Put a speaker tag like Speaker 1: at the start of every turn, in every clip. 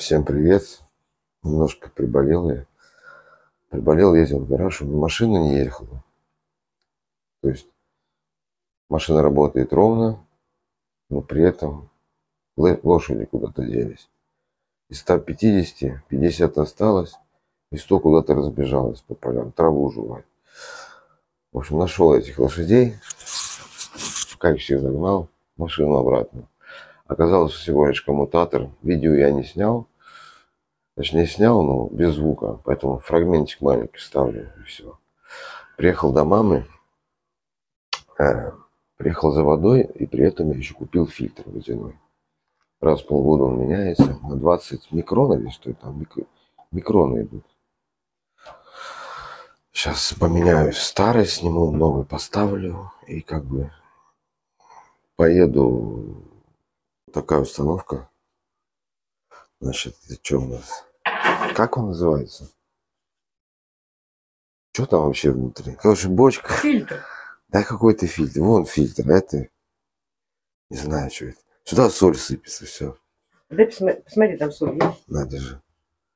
Speaker 1: Всем привет. Немножко приболел я. Приболел, ездил в гараж, у меня машина не ехала. То есть машина работает ровно, но при этом лошади куда-то делись. Из 150, 50 осталось, и 100 куда-то разбежалось по полям, траву жевать. В общем, нашел этих лошадей, как всех загнал, машину обратно. Оказалось всего лишь коммутатор. Видео я не снял. Точнее, снял, но без звука. Поэтому фрагментик маленький вставлю, и все. Приехал до мамы. Приехал за водой, и при этом я еще купил фильтр водяной. Раз в полгода он меняется. На 20 микрон или что там? Микроны идут. Сейчас поменяю старый, сниму, новый поставлю. И как бы поеду. Такая установка. Значит, что у нас? Как он называется? Что там вообще внутри? Короче, бочка.
Speaker 2: Фильтр.
Speaker 1: Да какой-то фильтр. Вон фильтр. Это не знаю, что это. Сюда соль сыпется, все.
Speaker 2: Да посмотри, там соль есть.
Speaker 1: Надо же.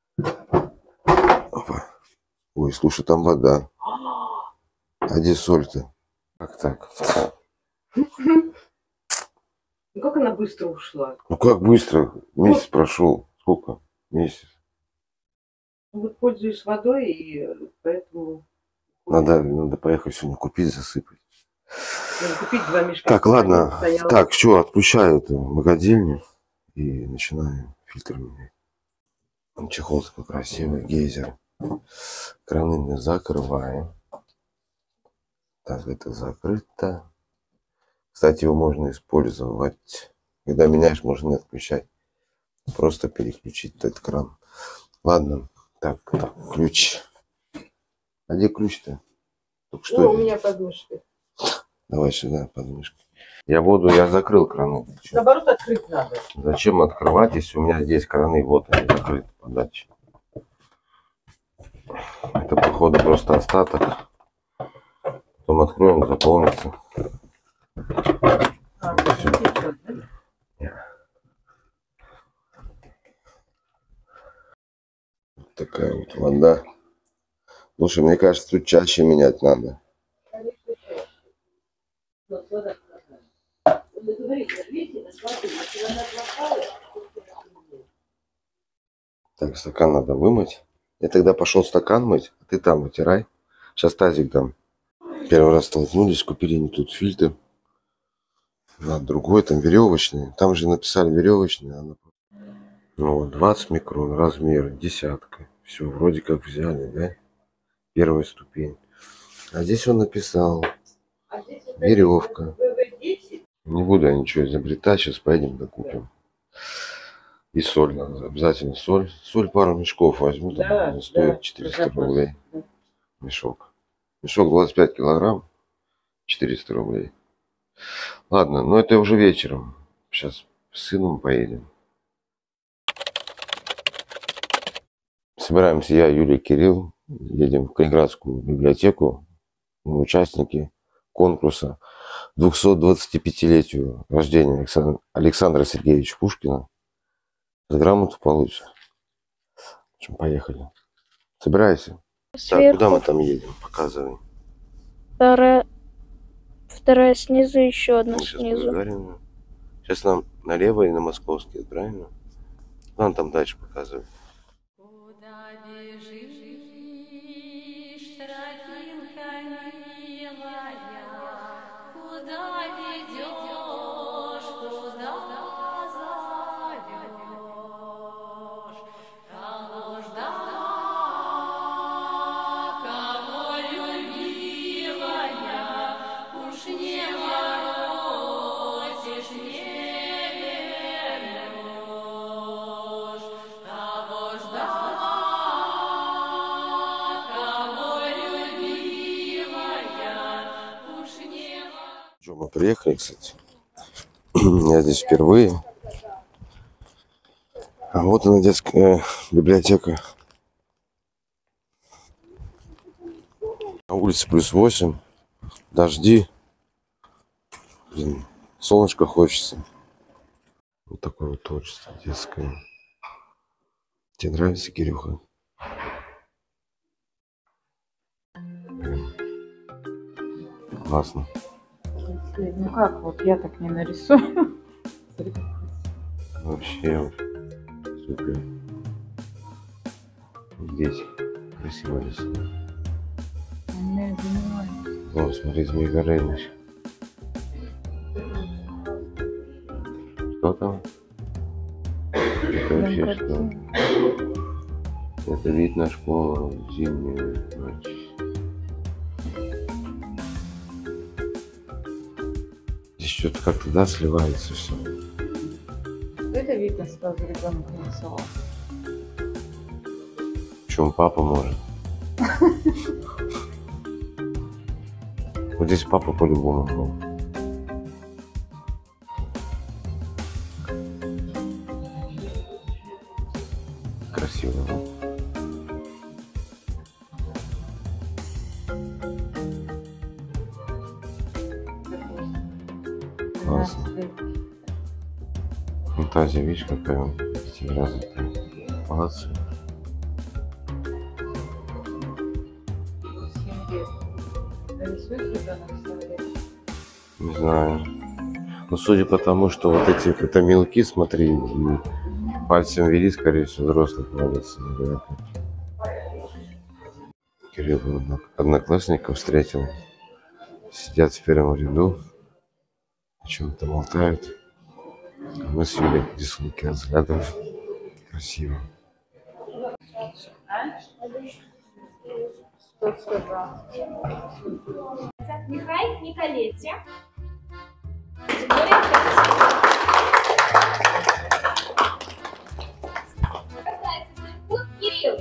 Speaker 1: Опа. Ой, слушай, там вода. А где соль-то? Как так?
Speaker 2: Ну как она быстро ушла?
Speaker 1: Ну как быстро? Месяц прошел. Сколько? Месяц.
Speaker 2: Вот пользуюсь водой, и поэтому...
Speaker 1: Надо поехать сегодня купить, засыпать.
Speaker 2: Надо купить 2 мешка.
Speaker 1: Так, ладно. Так, что, отпущаю эту богадельню и начинаю фильтр менять. Чехол такой красивый, гейзер. Краны мы закрываем. Так, это закрыто. Кстати, его можно использовать. Когда меняешь, можно не отключать. Просто переключить этот кран. Ладно. Так, ключ. А где ключ-то?
Speaker 2: Что у меня под мышкой.
Speaker 1: Давай сюда, под мышкой. Я закрыл краны.
Speaker 2: Наоборот, открыть надо.
Speaker 1: Зачем открывать, если у меня здесь краны, вот они закрыты подачи. Это, походу, просто остаток. Потом откроем, заполнится. Такая вот вода. Слушай, мне кажется, тут чаще менять надо. Так, стакан надо вымыть. Я тогда пошел стакан мыть, а ты там вытирай. Сейчас тазик дам. Первый раз столкнулись, купили не тут фильтр. На другой, там веревочный. Там же написали веревочный. Ну вот, 20 микрон, размер, десятка. Все, вроде как взяли, да? Первая ступень. А здесь он написал веревка. Не буду я ничего изобретать, сейчас поедем докупим. И соль надо, обязательно соль. Соль пару мешков возьму, там да, стоит 400 рублей. Мешок. Мешок 25 килограмм, 400 рублей. Ладно, но это уже вечером. Сейчас с сыном поедем. Собираемся я, Юлия, Кирилл. Едем в Калининградскую библиотеку. Мы участники конкурса 225-летию рождения Александра Сергеевича Пушкина. За грамоту получится. В общем, поехали. Собирайся. Так, куда мы там едем? Показывай.
Speaker 3: Вторая снизу, еще одна снизу.
Speaker 1: Сейчас нам налево и на Московский, правильно? Нам там дальше показывай.
Speaker 4: Куда бежишь, тропинка милая? Куда ведешь, куда зовешь? Кого ждала, кого любимая? Уж не воротишь, не вернешь. Кого ждала, кого любимая? Уж не воротишь.
Speaker 1: Что, мы приехали, кстати. Я здесь впервые. А вот она, детская библиотека. На улице +8. Дожди. Блин, солнышко хочется. Вот такое вот творчество детское. Тебе нравится, Кирюха? Классно.
Speaker 5: Ну как, вот я так не нарисую.
Speaker 1: Вообще супер. Здесь красиво рисует.
Speaker 5: Не занимаюсь.
Speaker 1: О, смотри, Змей Горыныч. Что там? Это вообще что? Это вид на школу в зимнюю ночь. Здесь что-то как-то, да, сливается все.
Speaker 5: Это видно, сразу ребенок нарисовал.
Speaker 1: Причем папа может. Вот здесь папа по-любому был. Красиво, да? Классно. Фантазия, видишь, какая развитая. Молодцы.
Speaker 5: 7 лет. Рисует ребенок 7 лет.
Speaker 1: Не знаю. Но судя по тому, что вот эти это мелки, смотри, и пальцем вели, скорее всего, взрослых молодцы, наверное. Кирилл одноклассников встретил. Сидят в первом ряду, о чем-то болтают. А мы с Юлей рисунки разглядываем. Красиво.
Speaker 5: Что сказал?
Speaker 6: Нехай не калечьте. Тем более Кирилл.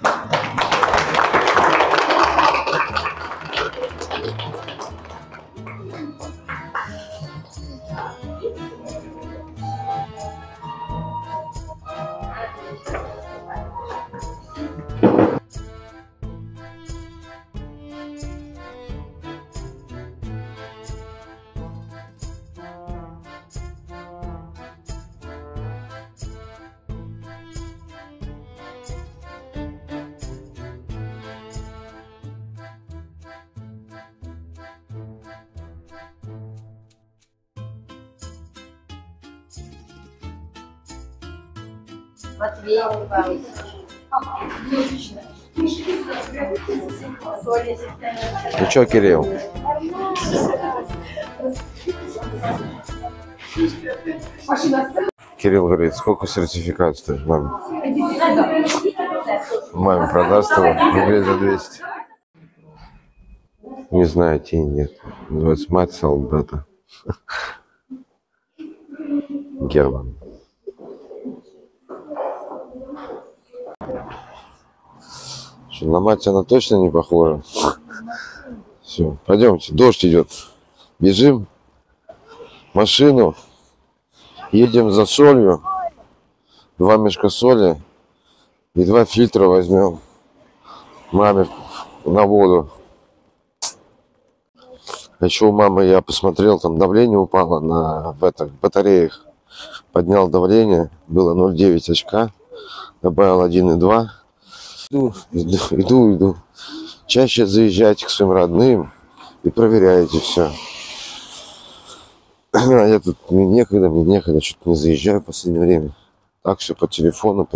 Speaker 2: Матвей Павлович.
Speaker 1: Ну что, Кирилл? Кирилл говорит, сколько сертификат стоит? Маме продаст его рублей за 200. Не знаю, тени нет. Называется мать солдата. Герман. Что, на мать она точно не похожа? Все, пойдемте, дождь идет. Бежим в машину, едем за солью. 2 мешка соли и 2 фильтра возьмем маме на воду. А еще у мамы, я посмотрел, там давление упало в батареях. Поднял давление, было 0,9 очка, добавил 1,2. Иду. Чаще заезжайте к своим родным и проверяйте все. А я тут, мне некогда, что-то не заезжаю в последнее время. Так все по телефону.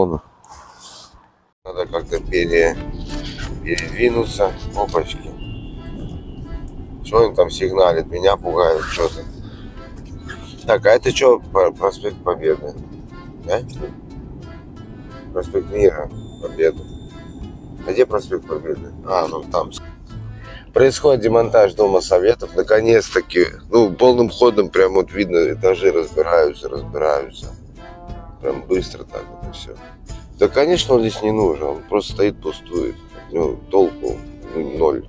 Speaker 1: Надо как-то передвинуться. Опачки. Что он там сигналит? Меня пугает что-то. Так, а это что, проспект Победы? Да? Проспект Мира, Победы. А где проспект Победы? А, ну там. Происходит демонтаж Дома Советов. Наконец-таки, полным ходом прям вот видно, этажи разбираются. Прям быстро так это все. Да, конечно, он здесь не нужен. Он просто стоит, пустует. Толку 0.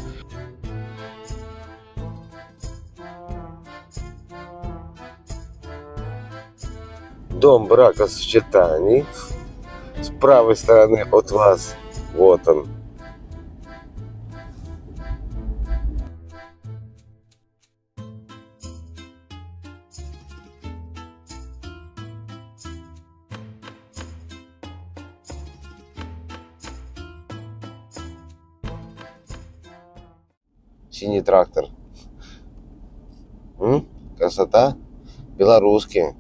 Speaker 1: Дом бракосочетаний. С правой стороны от вас. Вот он. синий трактор. Красота. Белорусский.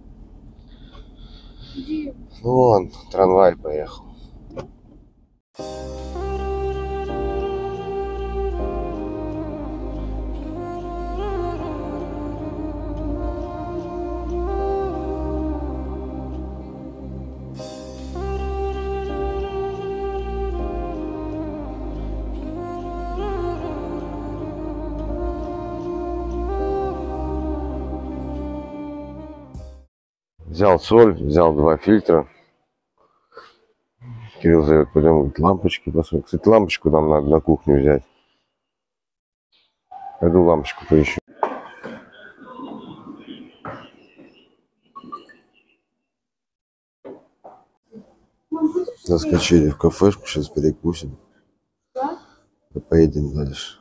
Speaker 1: Ну, вон, трамвай поехал. Взял соль, взял 2 фильтра. Кирилл зовет, пойдем, говорит, лампочки посмотрим. Кстати, лампочку нам надо на кухню взять. Пойду лампочку поищу. Заскочили в кафешку, сейчас перекусим. И поедем дальше.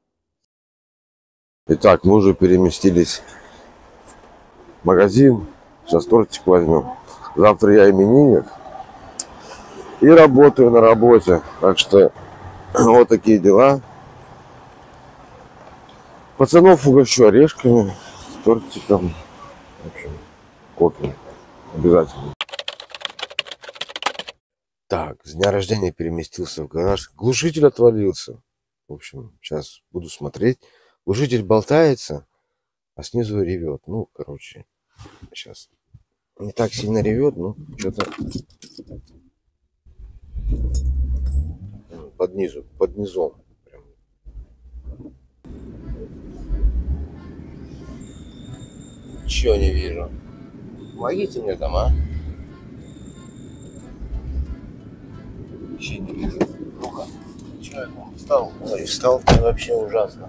Speaker 1: Итак, мы уже переместились в магазин. Сейчас тортик возьмем. Завтра я именинник. И работаю на работе. Так что вот такие дела. Пацанов угощу орешками, тортиком. В общем, кофе. Обязательно. Так, с дня рождения переместился в гараж. Глушитель отвалился. В общем, сейчас буду смотреть. Глушитель болтается, а снизу ревет. Ну, короче, сейчас не так сильно ревет, но что-то под низом. Прям. Ничего не вижу. Помогите мне там, а? Вообще не вижу. Ну-ка. Чего я там встал? Ой, встал вообще ужасно.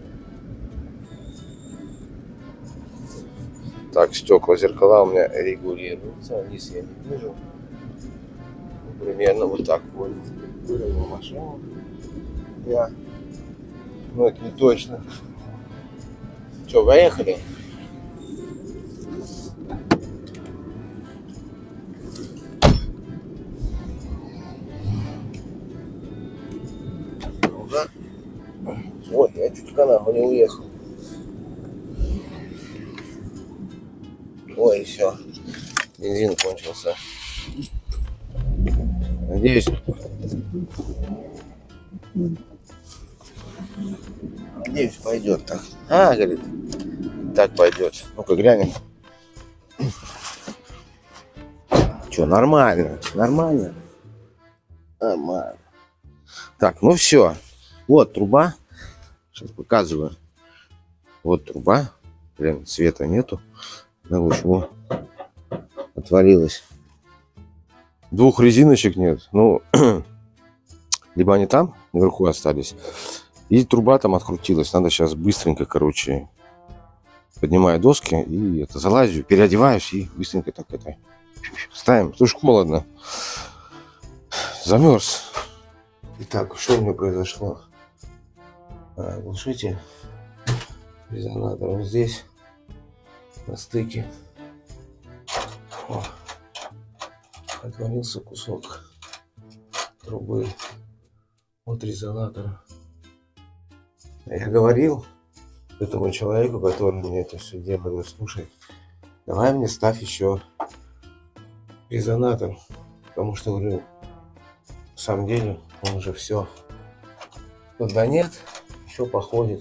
Speaker 1: Так, стекла, зеркала у меня регулируются. Вниз я не вижу. Ну, примерно вот так вот. Вырвал машину. Я. Ну, это не точно. Что, поехали? Вот, я чуть канаву не уехал. Ой, все. Бензин кончился. Надеюсь, пойдет так. А, говорит, так пойдет. Ну-ка, глянем. Че, нормально? Нормально? Нормально. Так, ну все. Вот труба. Сейчас показываю. Вот труба. Блин, света нету. Ну, в общем, отвалилась. 2 резиночек нет. Ну, либо они там, наверху остались. И труба там открутилась. Надо сейчас быстренько, короче, поднимаю доски и это залазю, переодеваюсь и быстренько так это ставим. Потому что холодно. Замерз. Итак, что у меня произошло? Глушитель. Резонатор вот здесь. На стыке. О, отвалился кусок трубы от резонатора. Я говорил этому человеку, который мне это все делал, слушай, давай мне ставь еще резонатор, потому что, говорю, на самом деле он уже все. Да нет, еще походит.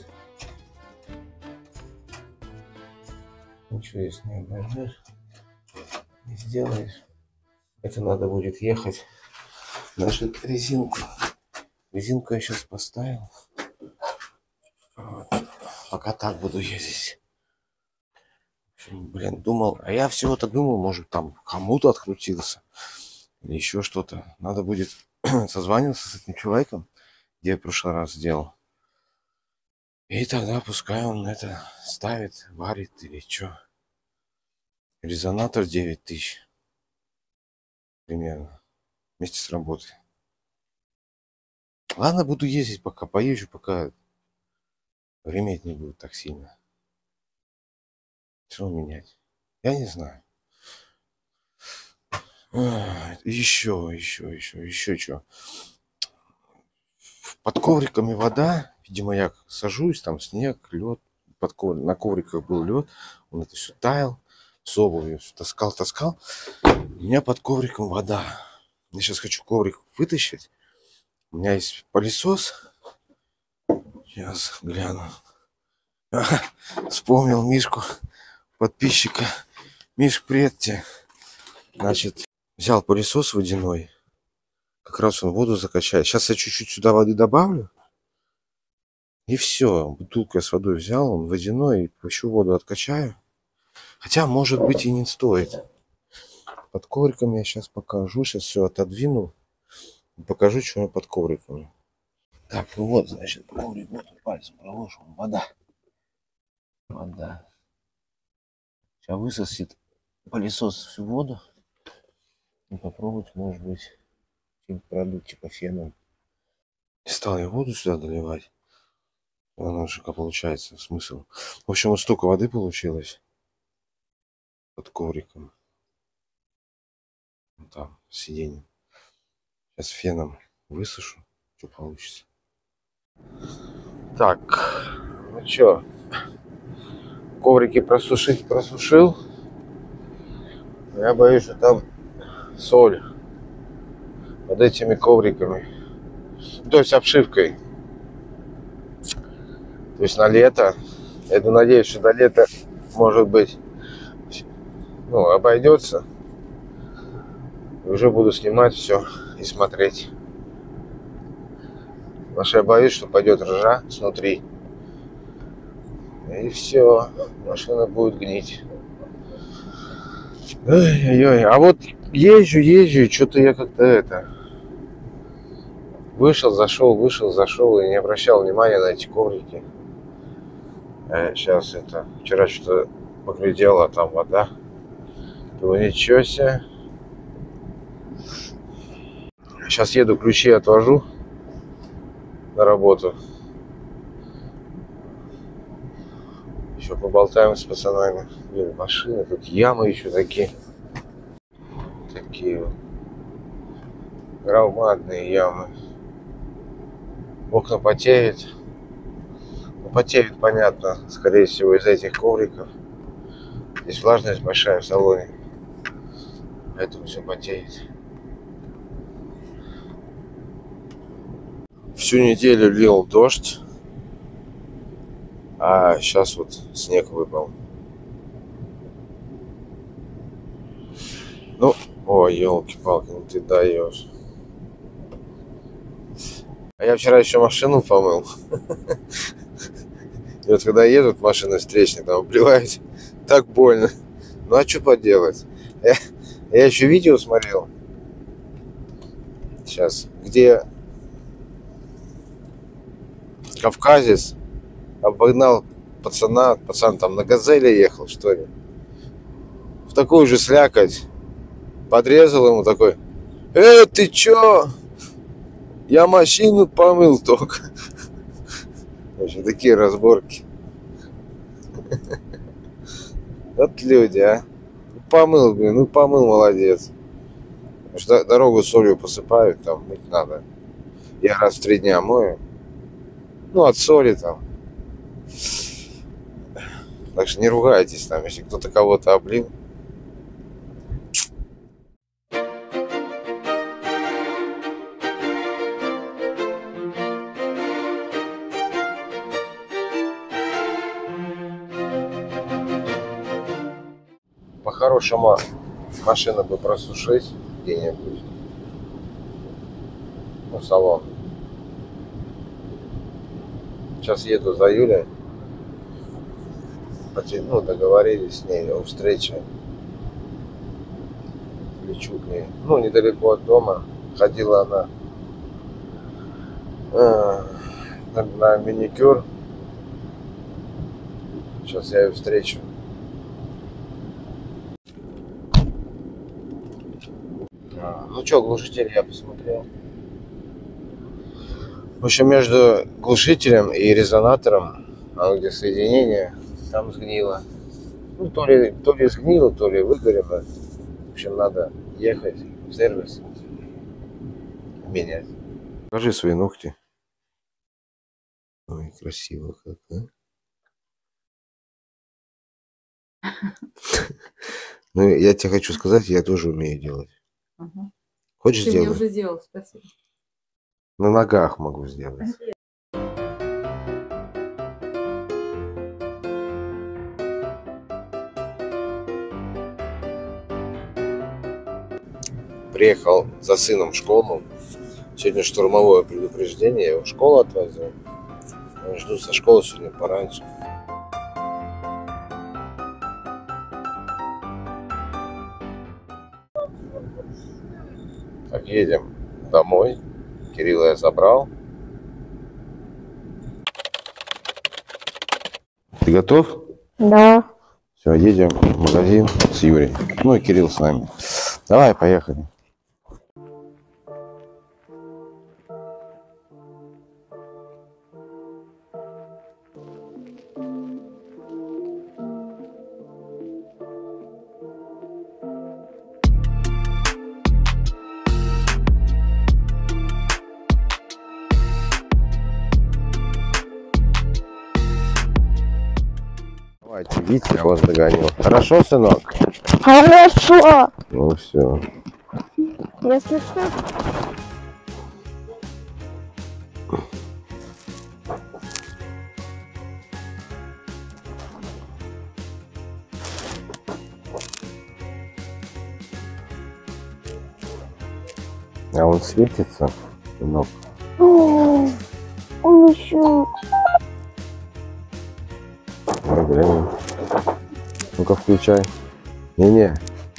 Speaker 1: Ничего здесь не обойдешь, не сделаешь. Это надо будет ехать. Даже резинку. Резинку я сейчас поставил. Вот. Пока так буду ездить. Блин, думал. А я всего-то думал, может там кому-то открутился. Или еще что-то. Надо будет созваниваться с этим человеком, где я в прошлый раз сделал. И тогда пускай он это ставит, варит или что. Резонатор 9000. Примерно. Вместе с работой. Ладно, буду ездить пока. Поезжу, пока греметь не будет так сильно. Что менять? Я не знаю. Еще что. Под ковриками вода. Видимо, я сажусь, там снег, лед, на ковриках был лед, он это все таял, с обувью таскал. У меня под ковриком вода. Я сейчас хочу коврик вытащить. У меня есть пылесос. Сейчас гляну. Вспомнил Мишку, подписчика. Миш, привет тебе. Значит, взял пылесос водяной. Как раз он воду закачает. Сейчас я чуть-чуть сюда воды добавлю. И все. Бутылку я с водой взял. Он водяной. И всю воду откачаю. Хотя, может быть, и не стоит. Под ковриком я сейчас покажу. Сейчас все отодвину. И покажу, что я под ковриком. Так, ну вот, значит, коврик. Вот пальцем проложим. Вода. Вода. Сейчас высосет пылесос всю воду. И попробовать, может быть, какие-нибудь продукты типа феном. Не стал я воду сюда доливать. Она же, как получается, смысл. В общем, вот столько воды получилось под ковриком. Вот там, сиденье. Сейчас феном высушу, что получится. Так, ну что, коврики просушил. Я боюсь, что там соль под этими ковриками. То есть обшивкой. То есть на лето. Я надеюсь, что до лета, может быть, ну, обойдется. И уже буду снимать все и смотреть. Потому что я боюсь, что пойдет ржа снутри. И все. Машина будет гнить. Ой-ой-ой. А вот езжу, и что-то я как-то это... Вышел, зашел и не обращал внимания на эти коврики. Сейчас это... Вчера что-то поглядел, а там вода. Думаю, ничего себе. Сейчас еду, ключи отвожу на работу. Еще поболтаем с пацанами. Блин, машины, тут ямы еще такие. Такие вот. Громадные ямы. Окна потеют. Ну, потеют, понятно, скорее всего, из этих ковриков. Здесь влажность большая в салоне. Поэтому все потеет. Всю неделю лил дождь. А сейчас вот снег выпал. Ну, ой, елки-палки, ну ты даешь. А я вчера еще машину помыл. И вот когда едут машины встречные, там обливают, так больно. Ну а что поделать? Я еще видео смотрел. Сейчас, где кавказец обогнал пацана. Пацан там на газели ехал, что ли. В такую же слякоть. Подрезал ему такой: ты чё? Я машину помыл только. В общем, такие разборки. Вот люди, а. Помыл, блин, ну помыл, молодец. Потому что дорогу солью посыпают, там мыть надо. Я раз в 3 дня мою. Ну, от соли там. Так что не ругайтесь там, если кто-то кого-то облил. По-хорошему машину бы просушить где-нибудь. Ну, салон. Сейчас еду за Юлей. Ну, договорились с ней о встрече. Лечу к ней. Ну, недалеко от дома. Ходила она на маникюр. Сейчас я ее встречу. Ну что, глушитель я посмотрел. В общем, между глушителем и резонатором, где соединение, там сгнило. Ну, то ли сгнило, то ли выгорело. В общем, надо ехать в сервис, менять. Покажи свои ногти. Ой, красиво как, да? Ну, я тебе хочу сказать, я тоже умею делать.
Speaker 5: Ага.
Speaker 1: Хочешь
Speaker 5: Ты мне
Speaker 1: сделать?
Speaker 5: уже делал, спасибо.
Speaker 1: На ногах могу сделать. Приехал за сыном в школу. Сегодня штурмовое предупреждение. Я его в школу отвозил. Жду со школы сегодня пораньше. Так, едем домой. Кирилла я забрал. Ты готов?
Speaker 3: Да.
Speaker 1: Все, едем в магазин с Юрием. Ну и Кирилл с нами. Давай, поехали. Давайте, видите, я вас догоню. Хорошо, сынок?
Speaker 3: Хорошо.
Speaker 1: Ну все.
Speaker 3: Если что,
Speaker 1: А он светится, сынок.
Speaker 3: О, он еще.
Speaker 1: Давай глянем. Ну-ка, включай. Не-не.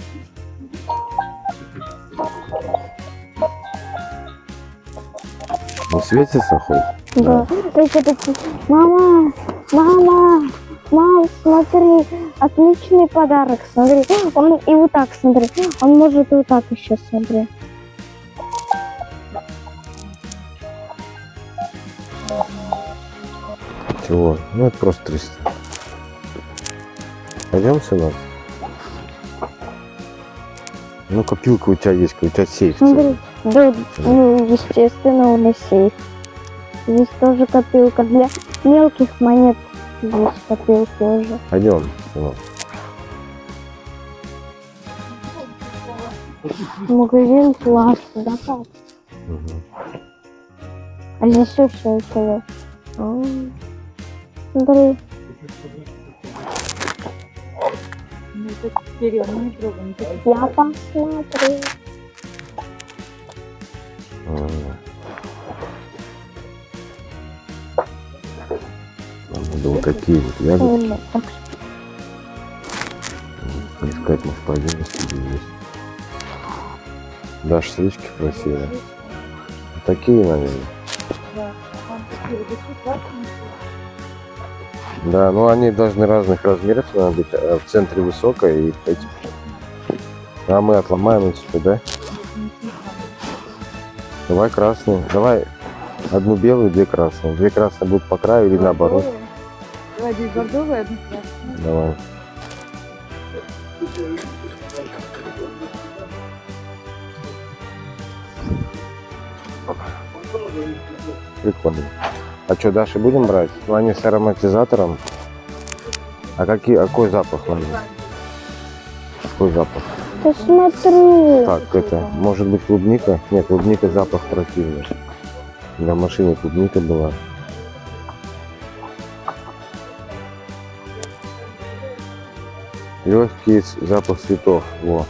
Speaker 1: Не светится хоть?
Speaker 3: Да. То есть это мама, мама, мам, смотри, отличный подарок, смотри. Он и вот так, смотри. Он может и вот так еще, смотри.
Speaker 1: Чего? Ну, это просто 300. Пойдем, сынок? Ну, копилка у тебя есть, у тебя сейф.
Speaker 3: Смотри, да, ну, естественно, у нас сейф. Здесь тоже копилка для мелких монет. Здесь копилки уже.
Speaker 1: Пойдем, сынок.
Speaker 3: Магазин пласт, да, пап?
Speaker 1: Угу.
Speaker 3: А здесь все еще. Смотри.
Speaker 5: Ну, это Кирилл, ну не трогай, не трогай.
Speaker 3: Я посмотрю.
Speaker 1: Нам надо вот такие вот ягоды
Speaker 3: Так,
Speaker 1: поискать, может, по 11 есть. Дашь свечки красивые. Вот такие, наверное.
Speaker 5: Да. Там такие вот такие классные.
Speaker 1: Да, ну они должны разных размеров надо быть. А в центре высокая и эти. А мы отломаем эти сюда, да? Давай красные. Давай одну белую, две красные. Две красные будут по краю или наоборот.
Speaker 5: Давай здесь бордовая, одну красную.
Speaker 1: Давай. Прикольно. А что, Даши будем брать? Ну, они с ароматизатором. А какой запах надо? Какой запах?
Speaker 3: ты смотри.
Speaker 1: Так, это, может быть, клубника? Нет, клубника запах противный. На машине клубника была. Легкий запах цветов. Во.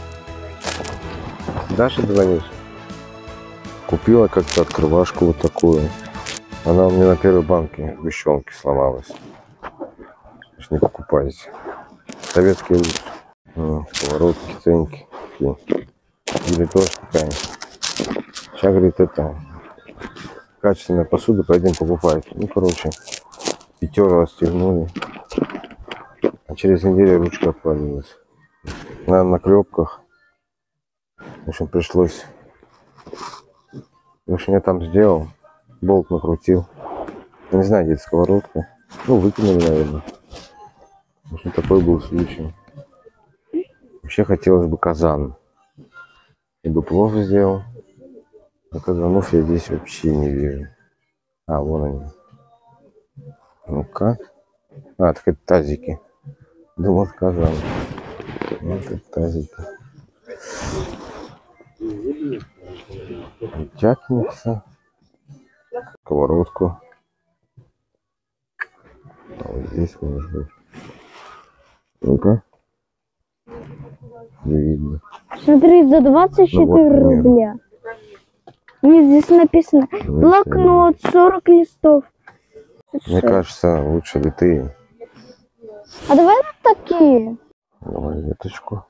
Speaker 1: Даша звонишь? Купила как-то открывашку вот такую. Она у меня на первой банке сгущенки сломалась. Не покупайте. Советские лучше. Сковородки, ценники. Или тоже такая. Сейчас, говорит, это качественная посуда, пойдем покупать. Ну, короче, 5 расстегнули. А через неделю ручка отвалилась. На клепках. В общем, пришлось. В общем, я там сделал. Болт накрутил. Не знаю, где сковородка. Ну, выкинули, наверное. В общем, такой был случай. Вообще хотелось бы казан. Я бы плов сделал. А казанов я здесь вообще не вижу. А, вон они. Ну-ка. А, так это тазики. Думал, сказал. Вот это тазики. Утятница. Сковородку. А вот здесь может быть. Ну-ка. Не видно.
Speaker 3: Смотри, за 24
Speaker 1: Ну, вот, примерно.
Speaker 3: рубля. Мне здесь написано блокнот, 40 листов.
Speaker 1: Мне кажется, лучше литые.
Speaker 3: А давай вот такие.
Speaker 1: Давай веточку.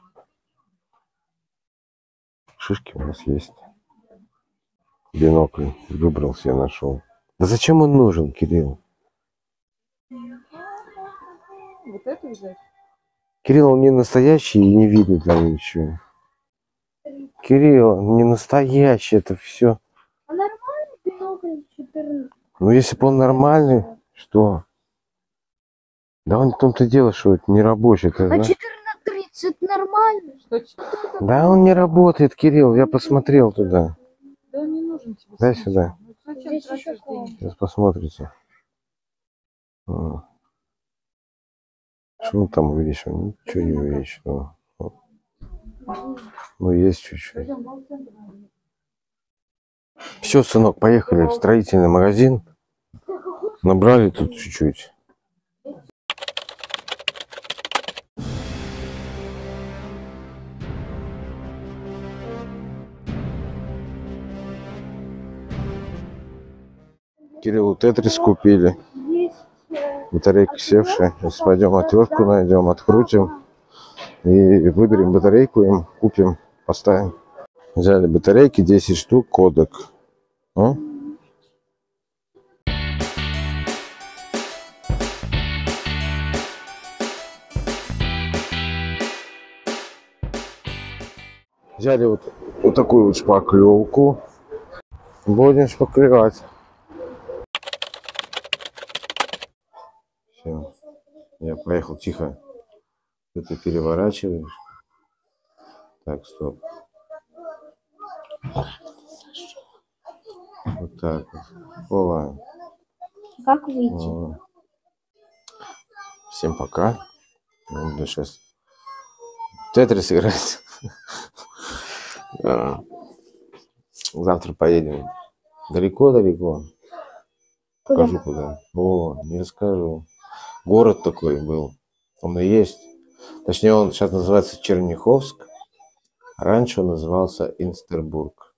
Speaker 1: Шишки у нас есть. Бинокль выбрал себе, нашел. Да зачем он нужен, Кирилл?
Speaker 5: Вот это взять?
Speaker 1: Кирилл, он не настоящий и не видно там ничего. Кирилл, он не настоящий, это все.
Speaker 3: А нормальный бинокль 14.
Speaker 1: Ну если бы он нормальный, что? Да он в том-то дело, что это не рабочий. Это,
Speaker 3: А
Speaker 1: знаешь?
Speaker 3: 14.30 нормально?
Speaker 5: Что?
Speaker 1: Да он не работает, Кирилл, я посмотрел туда.
Speaker 5: Да не нужен тебе.
Speaker 1: Дай
Speaker 5: смысл.
Speaker 1: сюда.
Speaker 5: Ну, зачем
Speaker 3: Здесь
Speaker 5: тратишь
Speaker 3: еще
Speaker 5: деньги?
Speaker 1: Сейчас посмотрите. Что там увеличил? Ничего не увеличил. Ну есть чуть-чуть. Все, сынок, поехали в строительный магазин. Набрали тут чуть-чуть. Кириллу тетрис купили. Батарейка севшая. Сейчас пойдем отвертку найдем, открутим. И выберем батарейку им, купим, поставим. Взяли батарейки, 10 штук, кодек. А? Взяли вот такую вот шпаклевку. Будем шпаклевать. Все. Я поехал, тихо. Ты переворачиваешь. Так, стоп. Вот так вот. Ова.
Speaker 3: Как выйти?
Speaker 1: О. Всем пока. Я буду сейчас тетрис играть. Завтра поедем. Далеко-далеко. Покажу куда. О, не расскажу. Город такой был. Он и есть. Точнее, он сейчас называется Черняховск. Раньше он назывался Инстербург.